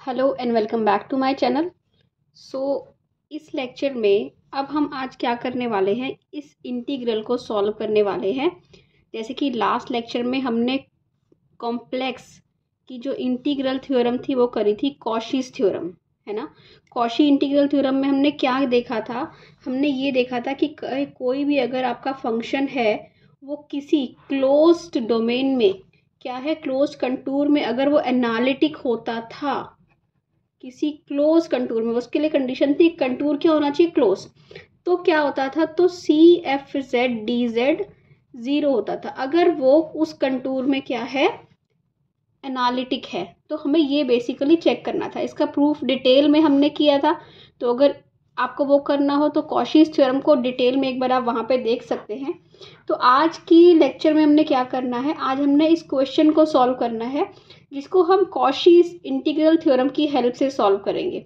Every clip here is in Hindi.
Hello and welcome back to my channel. So इस लेक्चर में अब हम आज क्या करने वाले हैं, इस इंटीग्रल को सॉल्व करने वाले हैं। जैसे कि लास्ट लेक्चर में हमने कॉम्प्लेक्स की जो इंटीग्रल थ्योरम थी वो करी थी, कॉशीज थ्योरम, है ना। कॉशी इंटीग्रल थ्योरम में हमने क्या देखा था, हमने ये देखा था कि कोई भी अगर आपका फंक्शन है वो किसी क्लोज्ड डोमेन में क्या है, क्लोज्ड कंटूर में अगर वो एनालिटिक होता था किसी क्लोज कंटूर में, उसके लिए कंडीशन थी कंटूर क्या होना चाहिए, क्लोज। तो क्या होता था, तो C f z d z zero होता था अगर वो उस कंटूर में क्या है, एनालिटिक है। तो हमें ये बेसिकली चेक करना था, इसका प्रूफ डिटेल में हमने किया था। तो अगर आपको वो करना हो तो कॉशीज थ्योरम को डिटेल में एक बार आप वहाँ पे देख सकते हैं। तो आज की लेक्चर में हमने क्या करना है, आज हमने इस क्वेश्चन को सॉल्व करना है जिसको हम कॉशीज इंटीग्रल थ्योरम की हेल्प से सॉल्व करेंगे।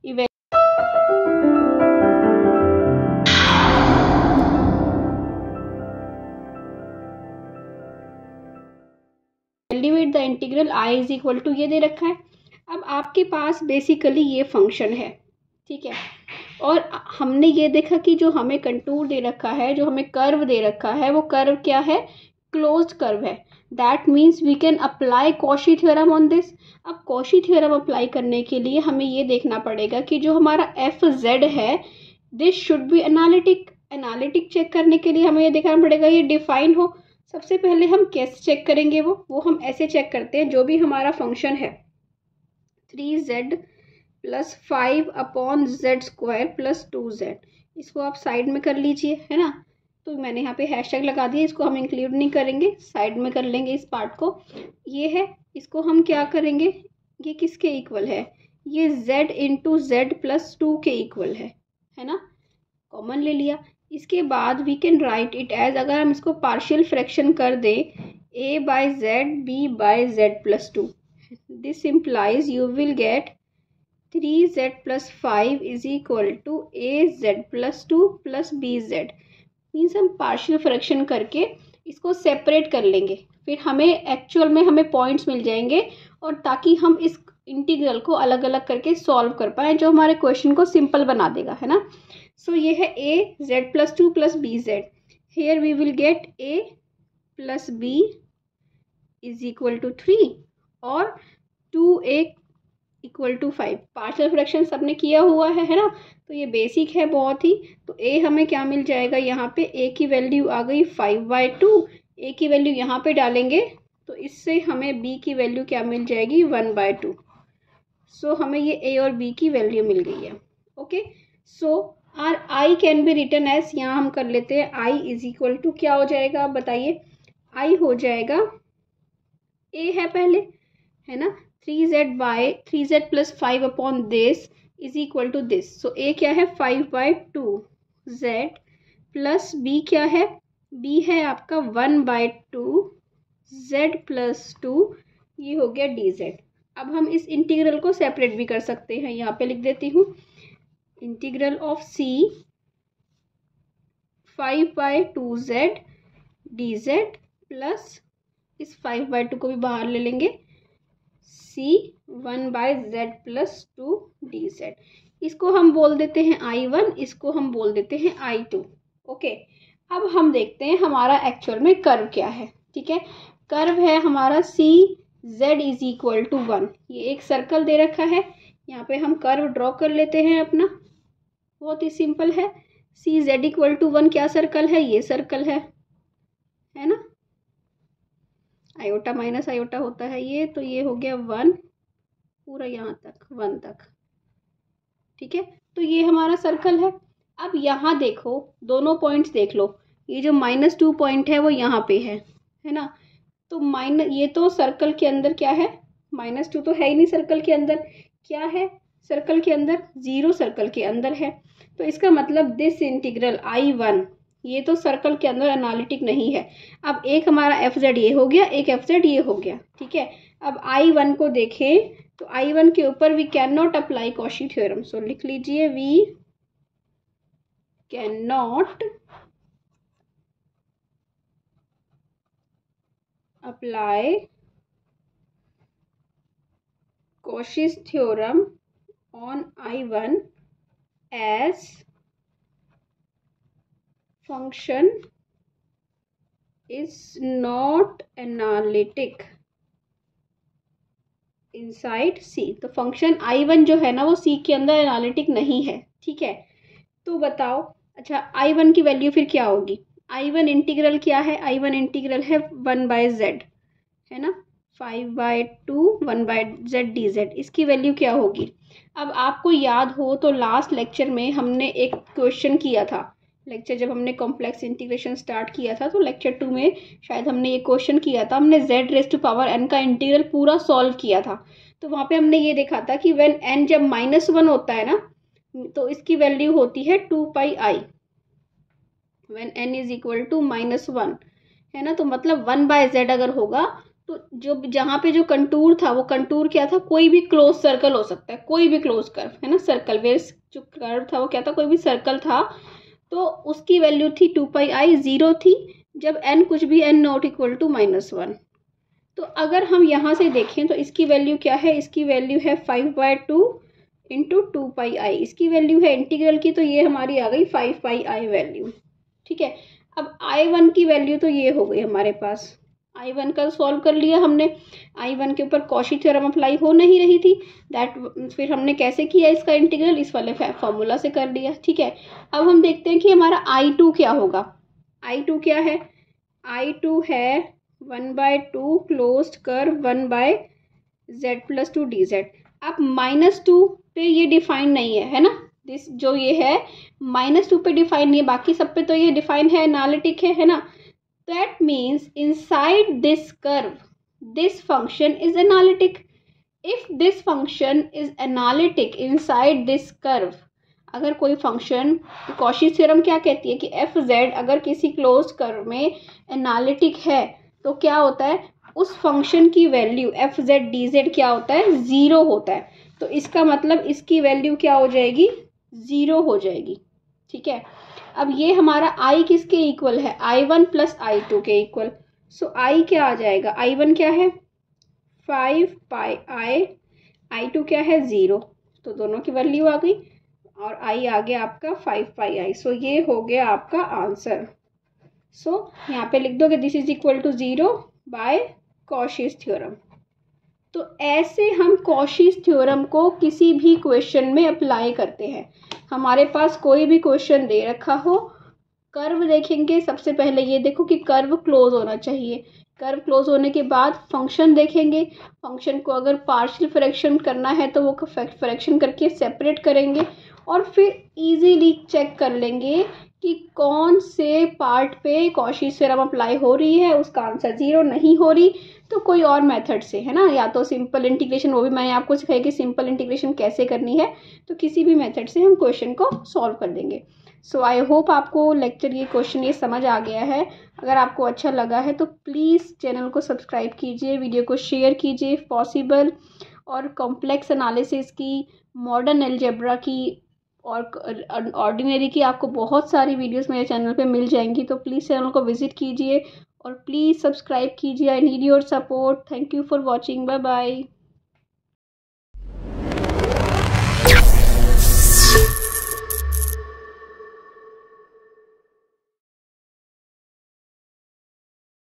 Evaluate the integral I is equal to, ये दे रखा है। अब आपके पास बेसिकली ये फंक्शन है, ठीक है। और हमने ये देखा कि जो हमें कंटूर दे रखा है, जो हमें कर्व दे रखा है, वो कर्व क्या है, क्लोज्ड कर्व है। That means we can apply Cauchy theorem on this. अब कॉशी थ्योरम अप्लाई करने के लिए हमें ये देखना पड़ेगा कि जो हमारा एफ जेड है this should be analytic. Analytic check करने के लिए हमें ये देखना पड़ेगा ये डिफाइन हो। सबसे पहले हम कैसे चेक करेंगे, वो हम ऐसे चेक करते हैं, जो भी हमारा फंक्शन है 3z plus 5/z² plus 2z, इसको आप साइड में कर लीजिए, है ना। तो मैंने यहाँ पे हैशटैग लगा दिया, इसको हम इंक्लूड नहीं करेंगे, साइड में कर लेंगे इस पार्ट को। ये है, इसको हम क्या करेंगे, ये किसके इक्वल है, ये z इंटू जेड प्लस 2 के इक्वल है ना। कॉमन ले लिया। इसके बाद we can write it as, अगर हम इसको पार्शियल फ्रैक्शन कर दें, a by z b by z plus 2, this implies you will get 3z plus 5 is equal to a z plus 2 plus b z. Means हम पार्शियल फ्रैक्शन करके इसको सेपरेट कर लेंगे, फिर हमें एक्चुअल में हमें पॉइंट्स मिल जाएंगे, और ताकि हम इस इंटीग्रल को अलग अलग करके सॉल्व कर पाए, जो हमारे क्वेश्चन को सिंपल बना देगा, है ना। सो ये है a z plus 2 plus b z, here we will get a plus b is equal to 3 और 2a equal to 5। Partial fraction सबने किया हुआ है ना, तो ये बेसिक है बहुत ही। तो a हमें क्या मिल जाएगा, यहाँ पे a की वैल्यू आ गई 5/2, a की वैल्यू यहाँ पे डालेंगे तो इससे हमें b की वैल्यू क्या मिल जाएगी, 1/2। सो हमें ये a और b की वैल्यू मिल गई है। Okay, so our i can be written as, यहाँ हम कर लेते हैं i इज इक्वल टू क्या हो जाएगा, आप बताइए। i हो जाएगा, a है पहले, है ना, 3z plus 5/this is equal to this. So a क्या है 5/2, z प्लस b क्या है, b है आपका 1/2 z प्लस 2, ये हो गया dz। अब हम इस इंटीग्रल को सेपरेट भी कर सकते हैं, यहाँ पे लिख देती हूँ, integral of c 5/2z dz plus इस 5/2 को भी बाहर ले लेंगे, c 1/z प्लस 2 dz। इसको हम बोल देते हैं I1, इसको हम बोल देते हैं I2। ओके, अब हम देखते हैं हमारा एक्चुअल में कर्व क्या है। ठीक है, कर्व है हमारा C z is equal to 1। ये एक सर्कल दे रखा है, यहाँ पे हम कर्व ड्रॉ कर लेते हैं अपना, बहुत ही सिंपल है। सी जेड इक्वल टू 1 क्या सर्कल है, ये सर्कल है ना, आयोटा माइनस आयोटा होता है ये, तो ये हो गया 1 पूरा यहाँ तक, 1 तक। ठीक है, तो ये हमारा सर्कल है। अब यहाँ देखो, दोनों पॉइंट्स देख लो, ये जो -2 पॉइंट है वो यहाँ पे है ना। तो ये तो सर्कल के अंदर क्या है, -2 तो है ही नहीं सर्कल के अंदर, क्या है सर्कल के अंदर, 0 सर्कल के अंदर है। तो इसका मतलब दिस इंटीग्रल I1 ये तो सर्कल के अंदर एनालिटिक नहीं है। अब एक हमारा एफ जेड ये हो गया, एक एफ जेड ये हो गया, ठीक है। अब I1 को देखें तो I1 के ऊपर we can not apply Cauchy theorem, so लिख लीजिए we can not apply Cauchy's theorem on I1 as function is not analytic inside C। तो फंक्शन I1 जो है ना वो C के अंदर एनालिटिक नहीं है, ठीक है। तो बताओ, अच्छा I1 की वैल्यू फिर क्या होगी? I1 इंटीग्रल क्या है? I1 इंटीग्रल है 1/z, है ना, 5/2 1/z dz। इसकी वैल्यू क्या होगी? अब आपको याद हो तो लास्ट लेक्चर में हमने एक क्वेश्चन किया था। लेक्चर जब हमने कॉम्प्लेक्स इंटीग्रेशन स्टार्ट किया था तो लेक्चर 2 में शायद हमने ये क्वेश्चन किया था। हमने z⁻n का इंटीग्रल पूरा सॉल्व किया था। तो वहाँ पे हमने ये देखा था कि व्हेन n जब -1 होता है ना तो इसकी वैल्यू होती है 2πi, when n is equal to -1, है ना। तो मतलब 1/z अगर होगा तो जो जहाँ पे जो कंटूर था वो कंटूर क्या था? कोई भी क्लोज सर्कल हो सकता है, कोई भी क्लोज कर्व, है ना। सर्कल वेस जो कर्व था वो क्या था? कोई भी सर्कल था। तो उसकी वैल्यू थी 2πi, 0 थी जब n कुछ भी n नॉट इक्वल टू -1। तो अगर हम यहाँ से देखें तो इसकी वैल्यू क्या है? इसकी वैल्यू है 5/2 इंटू 2πi। इसकी वैल्यू है इंटीग्रल की, तो ये हमारी आ गई 5πi वैल्यू, ठीक है। अब I1 की वैल्यू तो ये हो गई हमारे पास। I1 का सॉल्व कर लिया हमने। I1 के ऊपर कॉची थ्योरम अप्लाई हो नहीं रही थी, दैट फिर हमने कैसे किया इसका इंटीग्रल? इस वाले फॉर्मूला से कर लिया, ठीक है। अब हम देखते हैं कि हमारा I2 क्या होगा। I2 क्या है? I2 है 1/2 क्लोज्ड कर्व 1/z+2 dz। अब -2 पे ये डिफाइन नहीं है, है ना। दिस जो ये है -2 पे डिफाइन नहीं है, बाकी सब पे तो ये डिफाइन है, एनालिटिक है ना। That means inside this curve, this function is analytic. If this function is analytic inside this curve, अगर कोई फंक्शन, कॉची थ्योरम क्या कहती है कि f(z) अगर किसी क्लोज कर्व में एनालिटिक है तो क्या होता है? उस फंक्शन की वैल्यू f(z) dz क्या होता है? 0 होता है। तो इसका मतलब इसकी वैल्यू क्या हो जाएगी? 0 हो जाएगी, ठीक है। अब ये हमारा I किसके इक्वल है? I1 प्लस I2 के इक्वल। सो I क्या आ जाएगा? I1 क्या है? 5πi, I2 क्या है? 0। तो दोनों की वैल्यू आ गई और I आ गया आपका 5πi। सो ये हो गया आपका आंसर। सो यहाँ पे लिख दोगे this is equal to 0 by Cauchy's theorem. तो ऐसे हम कॉशीज थ्योरम को किसी भी क्वेश्चन में अप्लाई करते हैं। हमारे पास कोई भी क्वेश्चन दे रखा हो, कर्व देखेंगे, सबसे पहले ये देखो कि कर्व क्लोज होना चाहिए। कर्व क्लोज होने के बाद फंक्शन देखेंगे, फंक्शन को अगर पार्शियल फ्रैक्शन करना है तो वो फ्रैक्शन करके सेपरेट करेंगे और फिर इजीली चेक कर लेंगे कि कौन से पार्ट पे कॉशीज थ्योरम अप्लाई हो रही है। उसका आंसर 0 नहीं हो रही तो कोई और मेथड से, है ना, या तो सिंपल इंटीग्रेशन, वो भी मैंने आपको सिखाई कि सिंपल इंटीग्रेशन कैसे करनी है, तो किसी भी मेथड से हम क्वेश्चन को सॉल्व कर देंगे। सो आई होप आपको लेक्चर ये क्वेश्चन ये समझ आ गया है। अगर आपको अच्छा लगा है तो प्लीज़ चैनल को सब्सक्राइब कीजिए, वीडियो को शेयर कीजिए इफ़ पॉसिबल। और कॉम्प्लेक्स एनालिसिस की, मॉडर्न अलजेब्रा की और ऑर्डिनरी की आपको बहुत सारी वीडियोस मेरे चैनल पे मिल जाएंगी। तो प्लीज़ चैनल को विजिट कीजिए और प्लीज़ सब्सक्राइब कीजिए। I need your support. Thank you for watching. Bye bye.